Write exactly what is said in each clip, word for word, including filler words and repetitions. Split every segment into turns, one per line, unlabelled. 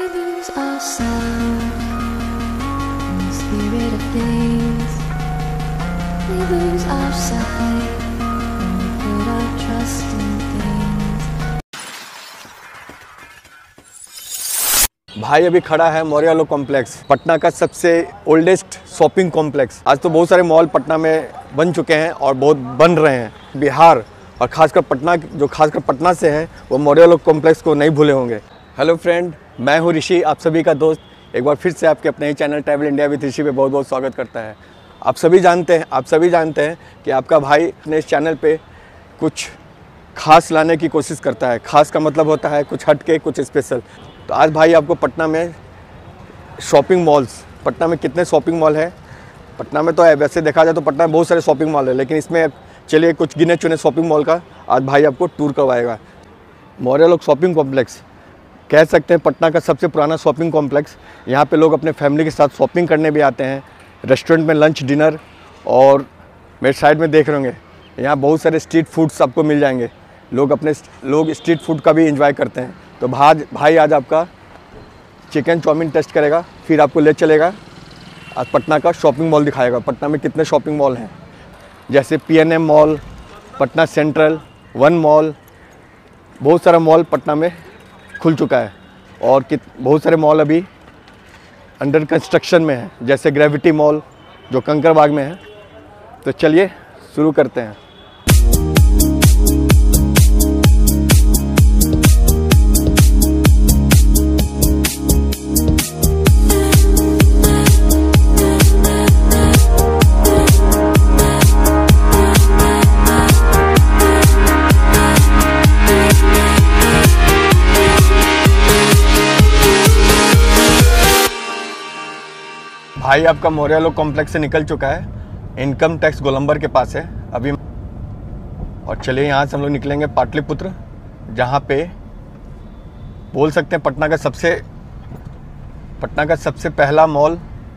lose ourselves in the spirit of things. We lose our sight when we put our trust in things.
भाई अभी खड़ा है मौर्य लोक complex, Patna का सबसे ओल्डेस्ट शॉपिंग कॉम्प्लेक्स। आज तो बहुत सारे मॉल पटना में बन चुके हैं और बहुत बन रहे हैं। बिहार और खासकर पटना, जो खासकर पटना से हैं, वो मौर्य लोक कॉम्प्लेक्स को नहीं भूले होंगे। हेलो फ्रेंड, मैं हूँ ऋषि, आप सभी का दोस्त। एक बार फिर से आपके अपने ही channel Travel India with Rishi पे बहुत बहुत स्वागत करता है। आप सभी जानते हैं आप सभी जानते हैं कि आपका भाई अपने इस चैनल पे कुछ खास लाने की कोशिश करता है। खास का मतलब होता है कुछ हट के, कुछ स्पेशल। तो आज भाई आपको पटना में शॉपिंग मॉल्स, पटना में कितने शॉपिंग मॉल है, पटना में तो है, वैसे देखा जाए तो पटना में बहुत सारे शॉपिंग मॉल है, लेकिन इसमें चलिए कुछ गिने चुने शॉपिंग मॉल का आज भाई आपको टूर करवाएगा। मौर्य लोक शॉपिंग कॉम्प्लेक्स कह सकते हैं पटना का सबसे पुराना शॉपिंग कॉम्प्लेक्स। यहाँ पे लोग अपने फैमिली के साथ शॉपिंग करने भी आते हैं। रेस्टोरेंट में लंच, डिनर, और मेरे साइड में देख रहे होंगे यहाँ बहुत सारे स्ट्रीट फूड्स आपको मिल जाएंगे। लोग अपने लोग स्ट्रीट फूड का भी एंजॉय करते हैं। तो भाज भाई आज आपका चिकन चाउमीन टेस्ट करेगा, फिर आपको ले चलेगा आज पटना का शॉपिंग मॉल दिखाएगा। पटना में कितने शॉपिंग मॉल हैं, जैसे P N M mall, Patna central, one mall, बहुत सारा मॉल पटना में खुल चुका है। और कित बहुत सारे मॉल अभी अंडर कंस्ट्रक्शन में है, जैसे ग्रेविटी मॉल जो कंकरबाग में है। तो चलिए शुरू करते हैं। भाई आपका मौर्य लोक कॉम्प्लेक्स से निकल चुका है, इनकम टैक्स गोलंबर के पास है अभी। और चलिए यहाँ से हम लोग निकलेंगे पाटलिपुत्र, जहाँ पे बोल सकते हैं पटना का सबसे पटना का सबसे पहला मॉल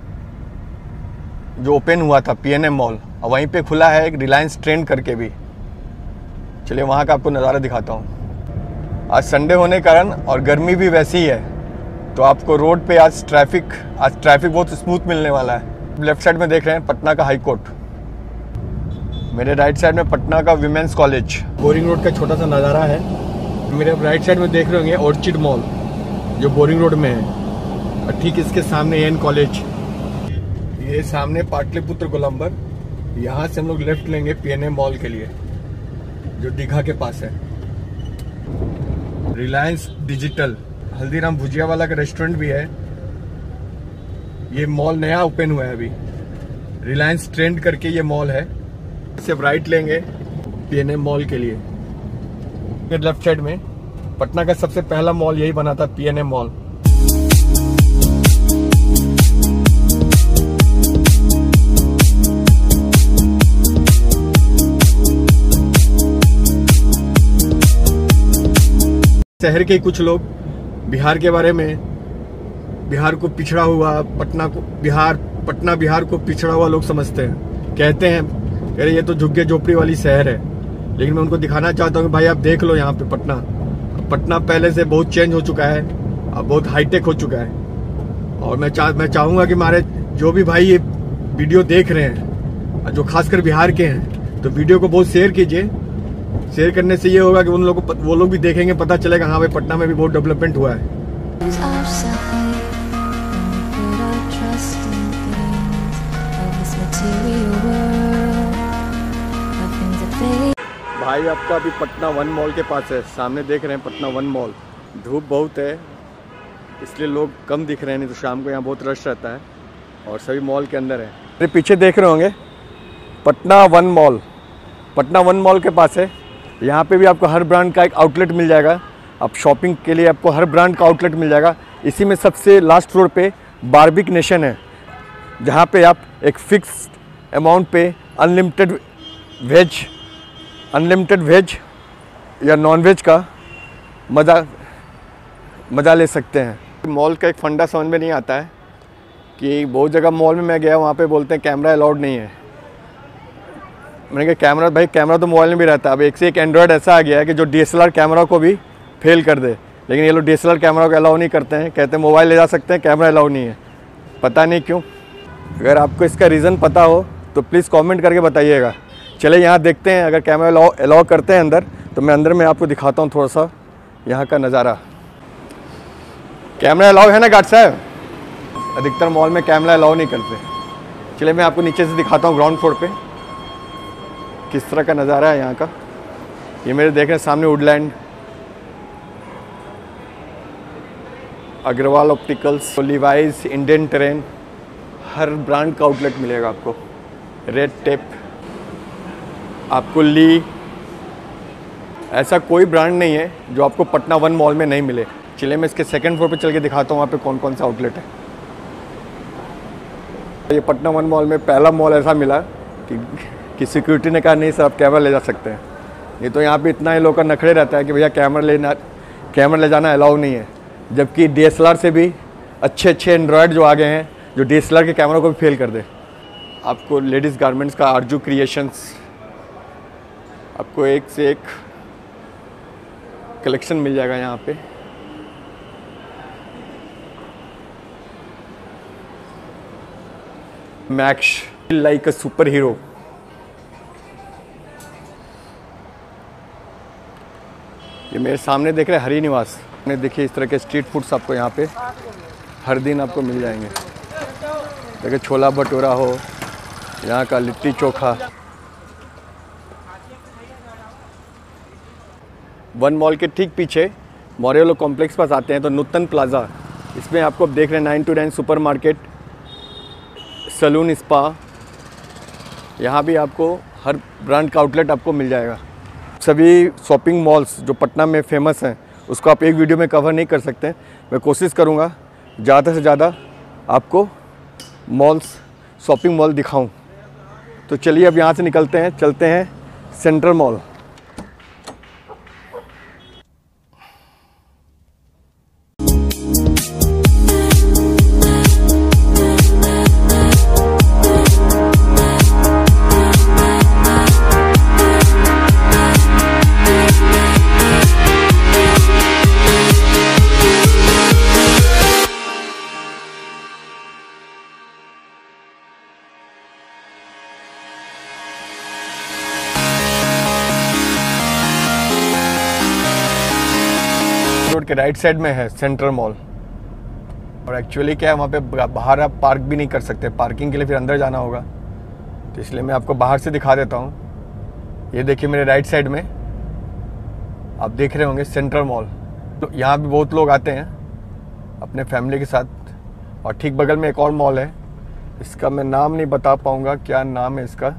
जो ओपन हुआ था, पी एन एम मॉल, और वहीं पे खुला है एक रिलायंस ट्रेंड करके भी। चलिए वहाँ का आपको नज़ारा दिखाता हूँ। आज संडे होने के कारण और गर्मी भी वैसी ही है, तो आपको रोड पे आज ट्रैफिक आज ट्रैफिक बहुत स्मूथ मिलने वाला है। लेफ्ट साइड में देख रहे हैं पटना का हाई कोर्ट, मेरे राइट साइड में पटना का विमेंस कॉलेज, बोरिंग रोड का छोटा सा नज़ारा है। मेरे राइट साइड में देख रहे होंगे ऑर्चिड मॉल जो बोरिंग रोड में है, और ठीक इसके सामने एन कॉलेज। ये सामने पाटलिपुत्र गोलंबर, यहाँ से हम लोग लेफ्ट लेंगे पी एन एम मॉल के लिए जो दीघा के पास है। रिलायंस डिजिटल, हल्दीराम भुजिया वाला का रेस्टोरेंट भी है। ये मॉल नया ओपन हुआ है अभी, रिलायंस ट्रेंड करके ये मॉल है। सिर्फ राइट लेंगे पी एन एम मॉल के लिए। लेफ्ट साइड में पटना का सबसे पहला मॉल यही बना था, पी एन एम मॉल। शहर के कुछ लोग बिहार के बारे में, बिहार को पिछड़ा हुआ, पटना को बिहार पटना बिहार को पिछड़ा हुआ लोग समझते हैं। कहते हैं अरे ये तो झुग्गी झोपड़ी वाली शहर है, लेकिन मैं उनको दिखाना चाहता हूँ कि भाई आप देख लो यहाँ पे पटना पटना पहले से बहुत चेंज हो चुका है, अब बहुत हाईटेक हो चुका है। और मैं चाह मैं चाहूँगा कि हमारे जो भी भाई ये वीडियो देख रहे हैं, जो खासकर बिहार के हैं, तो वीडियो को बहुत शेयर कीजिए। शेयर करने से ये होगा कि उन लोगों को वो लोग भी देखेंगे, पता चलेगा हाँ भाई पटना में भी बहुत डेवलपमेंट हुआ है।
Lose our sight when we put our trust in things of this material world, of things that fade.
भाई आपका अभी पटना वन मॉल के पास है, सामने देख रहे हैं पटना वन मॉल। धूप बहुत है इसलिए लोग कम दिख रहे हैं, नहीं तो शाम को यहाँ बहुत रश रहता है और सभी मॉल के अंदर है। मेरे पीछे देख रहे होंगे Patna one mall, Patna one mall के पास है। यहाँ पे भी आपको हर ब्रांड का एक आउटलेट मिल जाएगा। आप शॉपिंग के लिए आपको हर ब्रांड का आउटलेट मिल जाएगा। इसी में सबसे लास्ट फ्लोर पे बार्बिक नेशन है, जहाँ पे आप एक फिक्स अमाउंट पे अनलिमिटेड वेज अनलिमिटेड वेज या नॉन वेज का मज़ा मज़ा ले सकते हैं। मॉल का एक फंडा समझ में नहीं आता है कि बहुत जगह मॉल में मैं गया, वहाँ पे बोलते हैं कैमरा अलाउड नहीं है। मैंने कहा कैमरा, भाई कैमरा तो मोबाइल में भी रहता है। अब एक से एक एंड्रॉयड ऐसा आ गया है कि जो D S L R camera को भी फेल कर दे। लेकिन ये लोग D S L R camera को अलाउ नहीं करते हैं, कहते हैं मोबाइल ले जा सकते हैं, कैमरा अलाउ नहीं है। पता नहीं क्यों। अगर आपको इसका रीज़न पता हो तो प्लीज़ कमेंट करके बताइएगा। चले यहाँ देखते हैं, अगर कैमरा अलाउ अलाउ करते हैं अंदर तो मैं अंदर में आपको दिखाता हूँ थोड़ा सा यहाँ का नज़ारा। कैमरा अलाउ है ना गार्ड साहब? अधिकतर मॉल में कैमरा अलाउ नहीं करते। चलिए मैं आपको नीचे से दिखाता हूँ ग्राउंड फ्लोर पे किस तरह का नज़ारा है यहाँ का। ये मेरे देख रहे हैं सामने Woodland, Agarwal opticals, Levi's, Indian Terrain, हर ब्रांड का आउटलेट मिलेगा आपको। रेड टेप, आपको ली, ऐसा कोई ब्रांड नहीं है जो आपको पटना वन मॉल में नहीं मिले। चलिए मैं इसके सेकंड फ्लोर पे चल के दिखाता हूँ वहाँ पे कौन कौन सा आउटलेट है। ये पटना वन मॉल में पहला मॉल ऐसा मिला कि, कि सिक्योरिटी ने कहा नहीं सर आप कैमरा ले जा सकते हैं। ये तो यहाँ पे इतना ही लोग का नखड़े रहता है कि भैया कैमरा लेना कैमरा ले जाना अलाउ नहीं है, जबकि डी एस एल आर से भी अच्छे अच्छे एंड्रॉयड जो आ गए हैं जो डी एस एल आर के कैमरा को भी फेल कर दे। आपको लेडीज़ गारमेंट्स का आरजू क्रिएशंस, आपको एक से एक कलेक्शन मिल जाएगा यहाँ पे। Max like a super hero. ये मेरे सामने देख रहे हैं हरी निवास में, देखिए इस तरह के स्ट्रीट फूड्स आपको यहाँ पे हर दिन आपको मिल जाएंगे। देखिए छोला भटूरा हो, यहाँ का लिट्टी चोखा। वन मॉल के ठीक पीछे मॉरेलो कॉम्प्लेक्स पास आते हैं तो नूतन प्लाजा, इसमें आपको देख रहे हैं nine to nine super market, salon, spa, यहाँ भी आपको हर ब्रांड का आउटलेट आपको मिल जाएगा। सभी शॉपिंग मॉल्स जो पटना में फेमस हैं उसको आप एक वीडियो में कवर नहीं कर सकते। मैं कोशिश करूँगा ज़्यादा से ज़्यादा आपको मॉल्स, शॉपिंग मॉल दिखाऊं। तो चलिए अब यहाँ से निकलते हैं, चलते हैं सेंट्रल मॉल। रोड के राइट साइड में है सेंट्रल मॉल, और एक्चुअली क्या है वहाँ पे बाहर आप पार्क भी नहीं कर सकते, पार्किंग के लिए फिर अंदर जाना होगा, तो इसलिए मैं आपको बाहर से दिखा देता हूँ। ये देखिए मेरे राइट साइड में आप देख रहे होंगे सेंट्रल मॉल। तो यहाँ भी बहुत लोग आते हैं अपने फैमिली के साथ, और ठीक बगल में एक और मॉल है, इसका मैं नाम नहीं बता पाऊँगा, क्या नाम है इसका।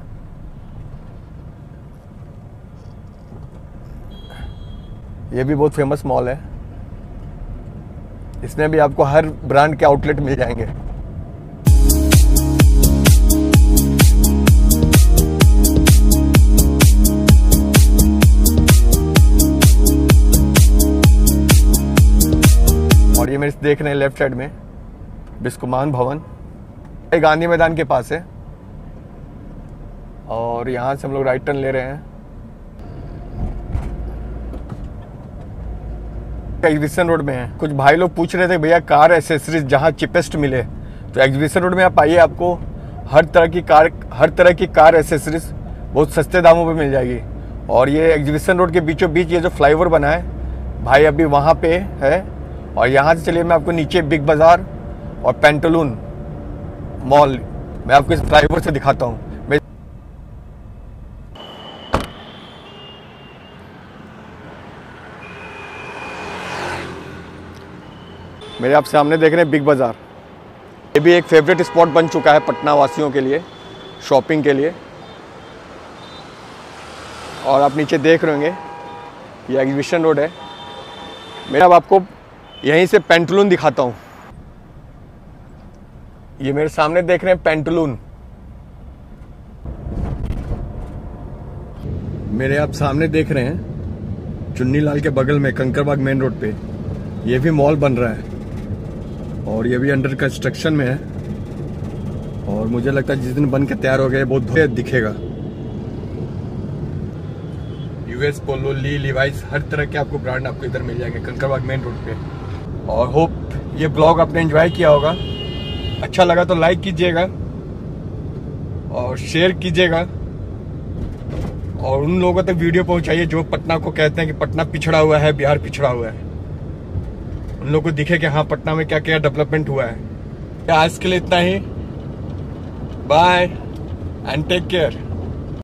ये भी बहुत फेमस मॉल है, इसमें भी आपको हर ब्रांड के आउटलेट मिल जाएंगे। और ये मेरे देख रहे हैं लेफ्ट साइड में बिस्कुमान भवन, ये गांधी मैदान के पास है, और यहाँ से हम लोग राइट टर्न ले रहे हैं। एग्जीबिशन रोड में है। कुछ भाई लोग पूछ रहे थे भैया कार एसेसरीज जहाँ चिपेस्ट मिले, तो एग्जीबिशन रोड में आप आइए, आपको हर तरह की कार हर तरह की कार एसेसरीज बहुत सस्ते दामों पे मिल जाएगी। और ये एग्जीबिशन रोड के बीचों बीच ये जो फ्लाईओवर बना है भाई अभी वहाँ पे है, और यहाँ से चलिए मैं आपको नीचे बिग बाज़ार और पेंटालून मॉल मैं आपको इस फ्लाईओवर से दिखाता हूँ। मेरे आप सामने देख रहे हैं बिग बाज़ार, ये भी एक फेवरेट स्पॉट बन चुका है पटना वासियों के लिए शॉपिंग के लिए। और आप नीचे देख रहे होंगे ये एग्जीबिशन रोड है। मैं अब आपको यहीं से पेंटालून दिखाता हूँ। ये मेरे सामने देख रहे हैं पेंटालून, मेरे आप सामने देख रहे हैं चुन्नीलाल के बगल में कंकरबाग मेन रोड पे ये भी मॉल बन रहा है, और ये भी अंडर कंस्ट्रक्शन में है, और मुझे लगता है जिस दिन बन के तैयार हो गया बहुत दिखेगा। यूएस पोलो, ली, लिवाइस, हर तरह के आपको ब्रांड आपको इधर मिल जाएंगे कंकड़बाग मेन रोड पे। और होप ये ब्लॉग आपने एंजॉय किया होगा, अच्छा लगा तो लाइक कीजिएगा और शेयर कीजिएगा और उन लोगों तक वीडियो पहुंचाइए जो पटना को कहते हैं कि पटना पिछड़ा हुआ है, बिहार पिछड़ा हुआ है। उन लोगों को दिखे कि हाँ पटना में क्या क्या डेवलपमेंट हुआ है। आज के लिए इतना ही, बाय एंड टेक केयर।